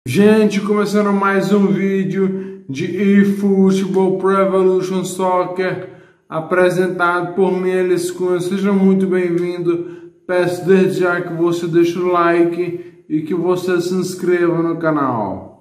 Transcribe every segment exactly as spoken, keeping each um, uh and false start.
Gente, começando mais um vídeo de eFootball Pro Evolution Soccer apresentado por mim, Elis Cunha. Seja muito bem-vindo. Peço desde já que você deixe o like e que você se inscreva no canal.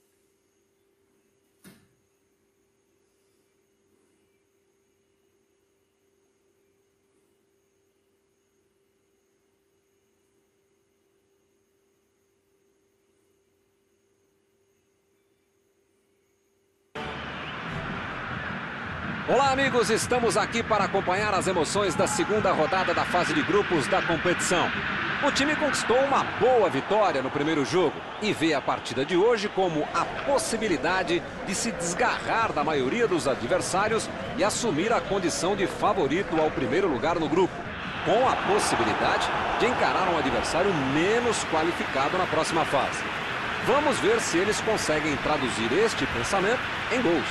Olá amigos, estamos aqui para acompanhar as emoções da segunda rodada da fase de grupos da competição. O time conquistou uma boa vitória no primeiro jogo e vê a partida de hoje como a possibilidade de se desgarrar da maioria dos adversários e assumir a condição de favorito ao primeiro lugar no grupo, com a possibilidade de encarar um adversário menos qualificado na próxima fase. Vamos ver se eles conseguem traduzir este pensamento em gols.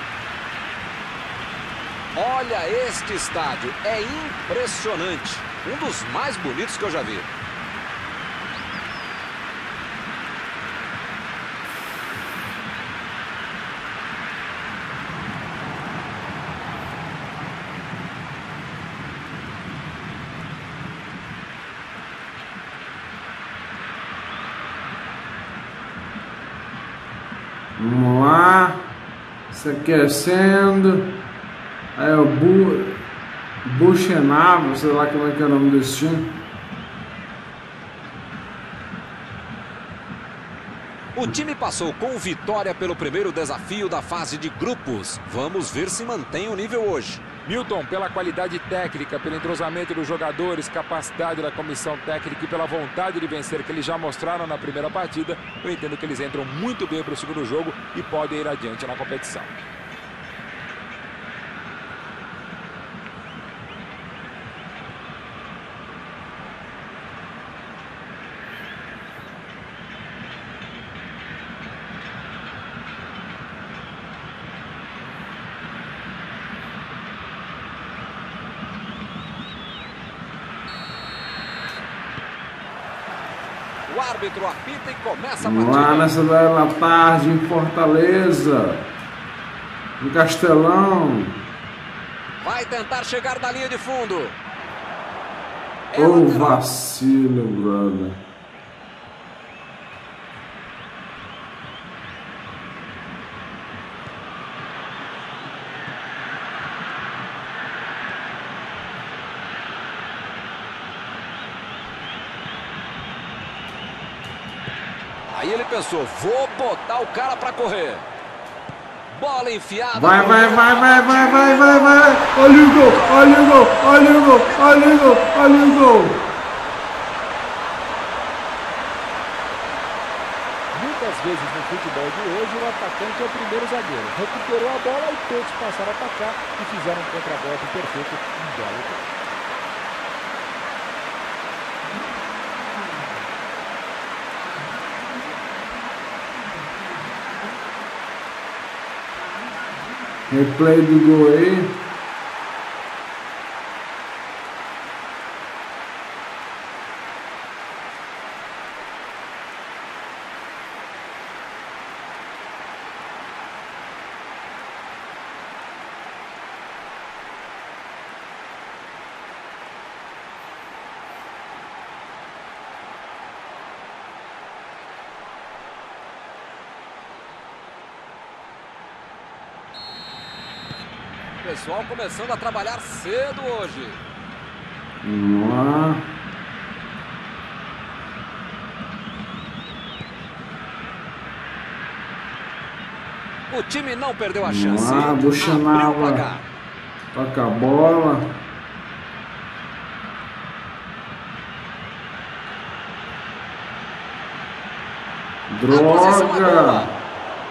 Olha este estádio, é impressionante, um dos mais bonitos que eu já vi. Vamos lá, se aquecendo. É o Bu... Buchenavo, sei lá como é que é o nome desse time. O time passou com vitória pelo primeiro desafio da fase de grupos. Vamos ver se mantém o nível hoje. Milton, pela qualidade técnica, pelo entrosamento dos jogadores, capacidade da comissão técnica e pela vontade de vencer que eles já mostraram na primeira partida, eu entendo que eles entram muito bem para o segundo jogo e podem ir adiante na competição. O árbitro apita e começa a Vamos partida. lá nessa bela tarde em Fortaleza, no Castelão. Vai tentar chegar da linha de fundo. É Ô lateral. vacilo, brother. Aí ele pensou, vou botar o cara pra correr. Bola enfiada. Vai, vai, vai, vai, vai, vai, vai, vai. Olha o gol, olha o gol, olha o gol, olha o gol, olha o gol. Muitas vezes no futebol de hoje, o atacante é o primeiro zagueiro. Recuperou a bola e todos passaram a atacar e fizeram um contragolpe perfeito em bola. Replay do gol aí. O pessoal começando a trabalhar cedo hoje. Vamos lá. O time não perdeu a Vamos chance. lá, Abriu o Buchenava. placar. Toca a bola. A posição é Droga. boa.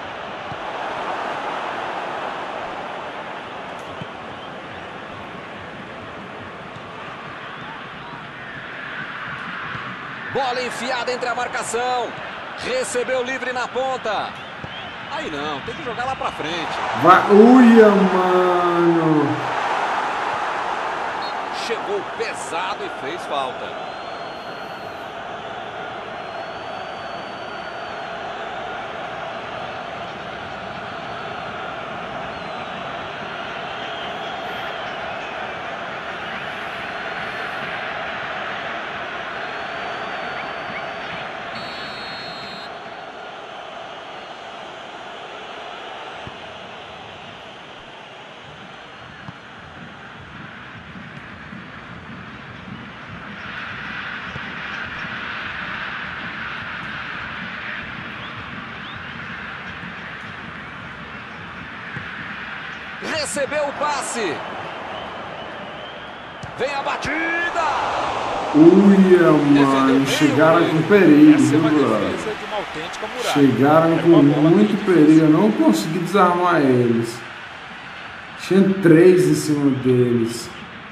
Bola enfiada entre a marcação. Recebeu livre na ponta. Aí não, tem que jogar lá pra frente. Vai, uia, mano. Chegou pesado e fez falta. Recebeu o passe. Vem a batida. Uia, mano. Chegaram com perigo, viu, brother? Chegaram com muito perigo. Eu não consegui desarmar eles. Tinha três em cima deles.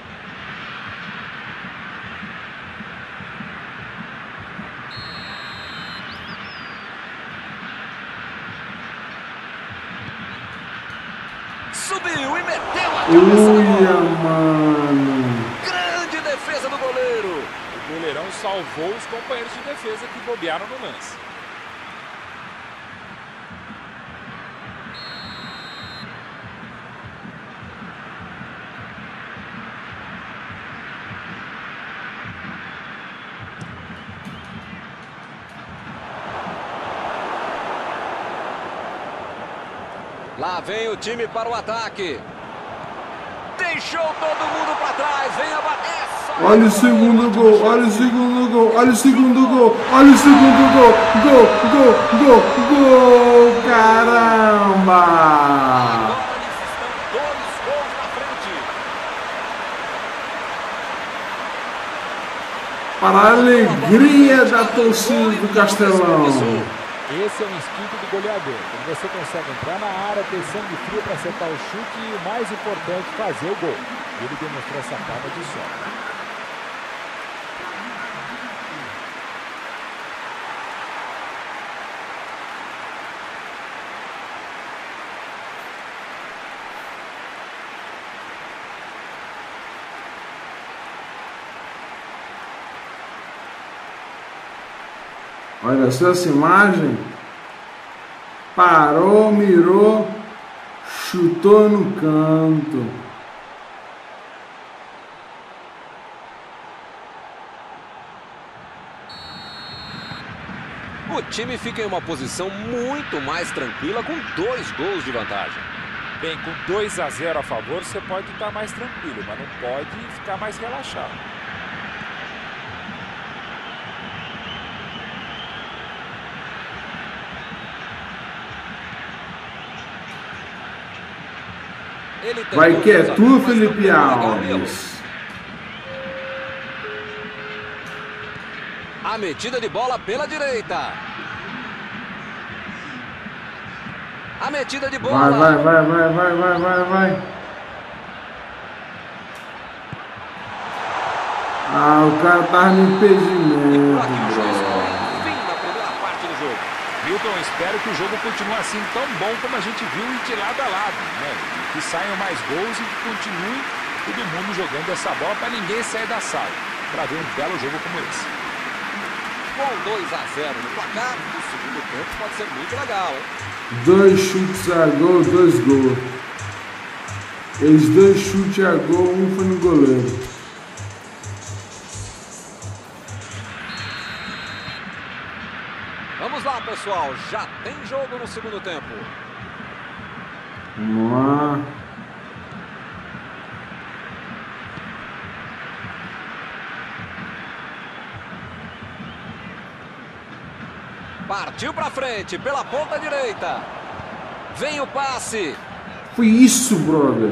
Subiu e meteu a cabeça. Uia, mano. Grande defesa do goleiro. O goleirão salvou os companheiros de defesa que bobearam no lance. Lá vem o time para o ataque. Deixou todo mundo para trás. Vem a bater. Olha o segundo gol, olha o segundo gol, olha o segundo gol, olha o segundo gol. Gol, gol, gol, gol, caramba! Agora eles estão dois gols na frente. Para a alegria da torcida do Castelão. Esse é o instinto do goleador. Quando você consegue entrar na área, ter sangue frio para acertar o chute e, o mais importante, fazer o gol. Ele demonstrou essa calma de sobra. Olha só essa imagem. Parou, mirou, chutou no canto. O time fica em uma posição muito mais tranquila com dois gols de vantagem. Bem, com dois a zero a favor, você pode estar mais tranquilo, mas não pode ficar mais relaxado. Vai que é tu, Felipe Alves. A metida de bola pela direita. A metida de bola. Vai, vai, vai, vai, vai, vai, vai, vai. Ah, o cara tava no impedimento. Fim na primeira parte do jogo. Milton, espero que o jogo continue assim tão bom como a gente viu e de lado a lado, né? Que saiam mais gols e que continue todo mundo jogando essa bola para ninguém sair da sala, para ver um belo jogo como esse. Com dois a zero no placar, o segundo tempo pode ser muito legal, hein? Dois chutes a gol, dois gols. Eles dois chutes a gol, um foi no goleiro. Vamos lá, pessoal. Já tem jogo no segundo tempo. Vamos lá. Partiu pra frente, pela ponta direita. Vem o passe. Foi isso, brother.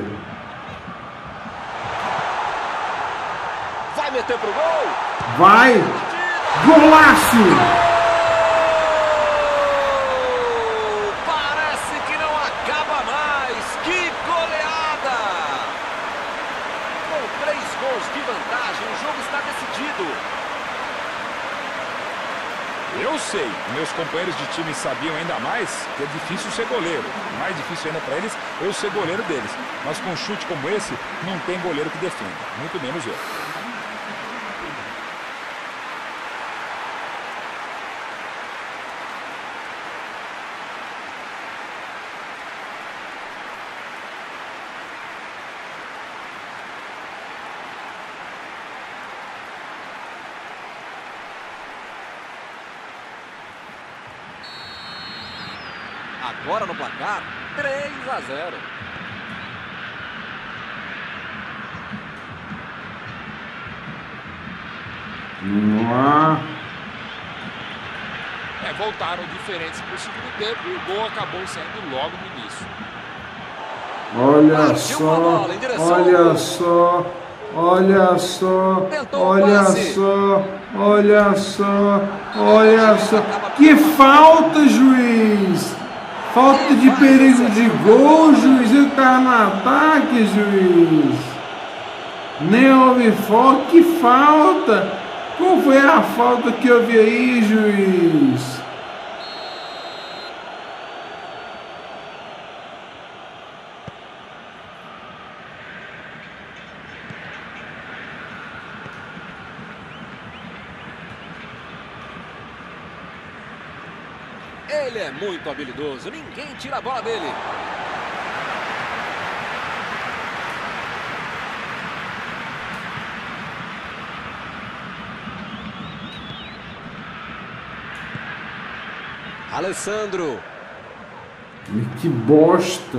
Vai meter pro gol. Vai. Golaço. De vantagem, o jogo está decidido. Eu sei, meus companheiros de time sabiam ainda mais que é difícil ser goleiro. Mais difícil ainda para eles eu ser goleiro deles. Mas com um chute como esse, não tem goleiro que defenda, muito menos eu. Agora no placar, três a zero. Vamos lá. É, voltaram diferentes para o segundo tempo e o gol acabou saindo logo no início. Olha só, olha só, olha só, olha só, olha só, olha só. Que falta, juiz! Falta de perigo de gol, juiz. Ele tá no ataque, juiz. Nem houve falta. Que falta! Qual foi a falta que houve aí, juiz? Ele é muito habilidoso, ninguém tira a bola dele. Alessandro. Que bosta.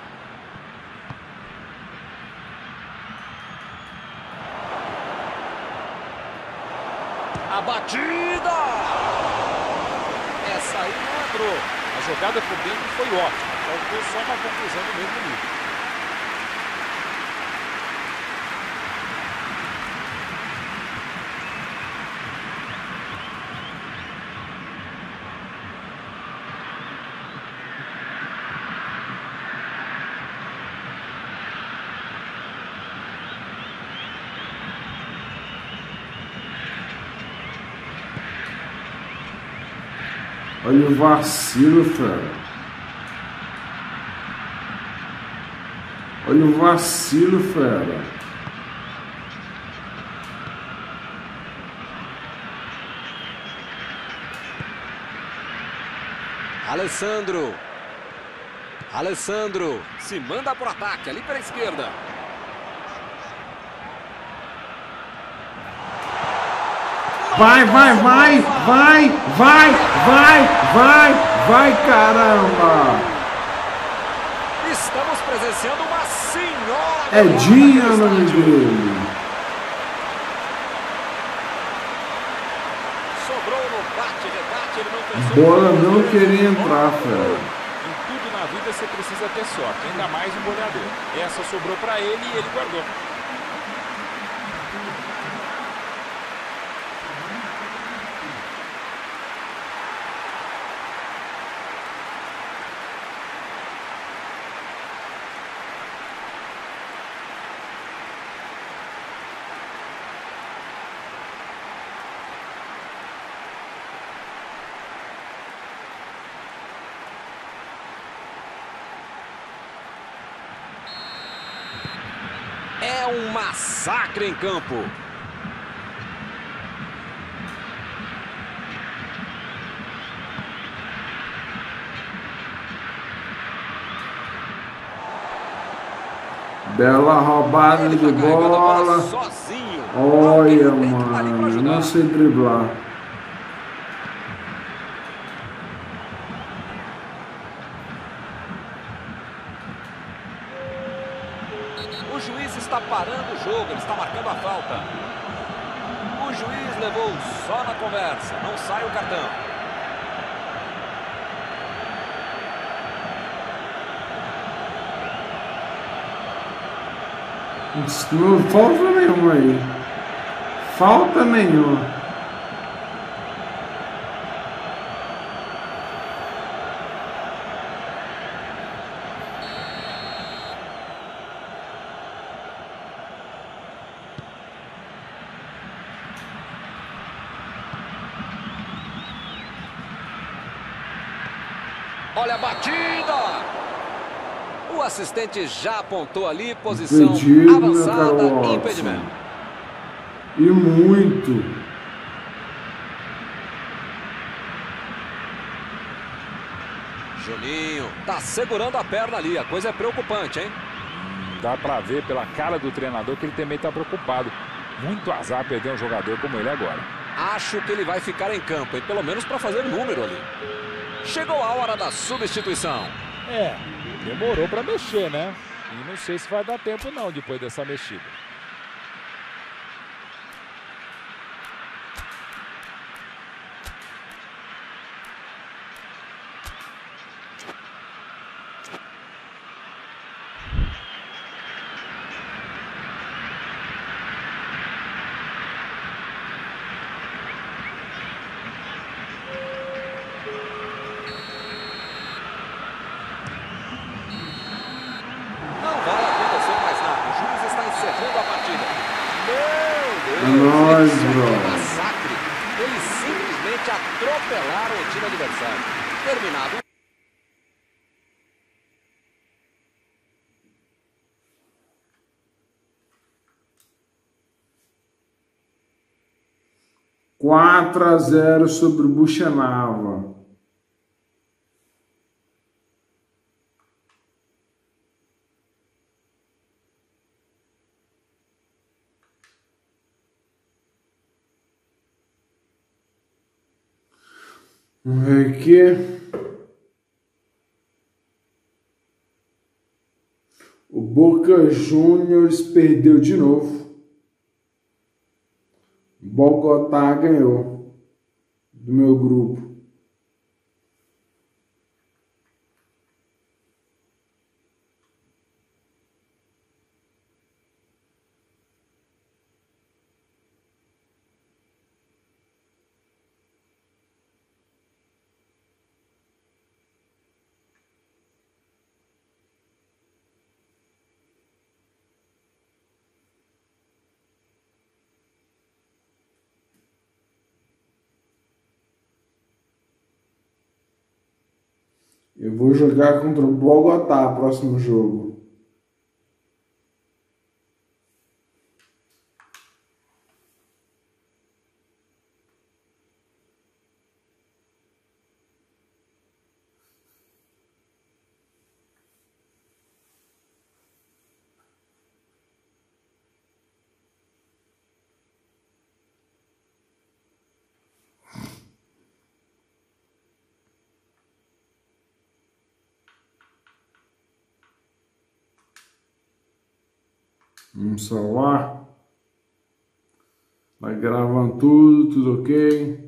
A batida! Essa aí não entrou. A jogada por dentro foi ótima. Faltou só uma conclusão do mesmo nível. Olha o vacilo, fera. Olha o vacilo, fera. Alessandro. Alessandro se manda pro ataque ali pela esquerda. Vai, vai, vai, vai, vai, vai, vai, vai, caramba! Estamos presenciando uma senhora... É Dinha o nome dele. Sobrou no bate-rebate, ele não pensou... Bola não queria entrar, fera. Em tudo na vida você precisa ter sorte, ainda mais um goleador. Essa sobrou para ele e ele guardou. É um massacre em campo. Bela roubada de bola. Sozinho. Olha, mano, eu não sei driblar. O juiz está parando o jogo, ele está marcando a falta. O juiz levou só na conversa, não sai o cartão. Não falta nenhuma aí. Falta nenhuma. Olha a batida! O assistente já apontou ali, posição Impedido, avançada, né, impedimento. E muito. Juninho tá segurando a perna ali, a coisa é preocupante, hein? Dá pra ver pela cara do treinador que ele também tá preocupado. Muito azar perder um jogador como ele agora. Acho que ele vai ficar em campo, hein? Pelo menos para fazer número ali. Chegou a hora da substituição. É, demorou pra mexer, né? E não sei se vai dar tempo não depois dessa mexida. nóis, bro. Massacre. Eles simplesmente atropelaram o time adversário. Terminado. quatro a zero sobre o Buchenava. Vamos ver aqui. O Boca Juniors perdeu de novo. Bogotá ganhou do meu grupo. Eu vou jogar contra o Bogotá, próximo jogo. Vamos salvar. Vai gravando tudo, tudo ok.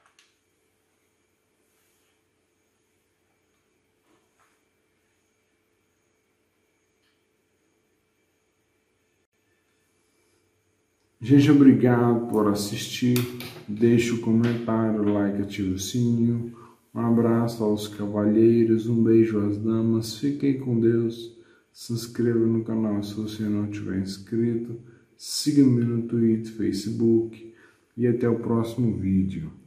Gente, obrigado por assistir. Deixe o comentário, like, ative o sininho. Um abraço aos cavalheiros, um beijo às damas. Fiquem com Deus. Se inscreva no canal se você não tiver inscrito. Siga-me no Twitter, Facebook. E até o próximo vídeo.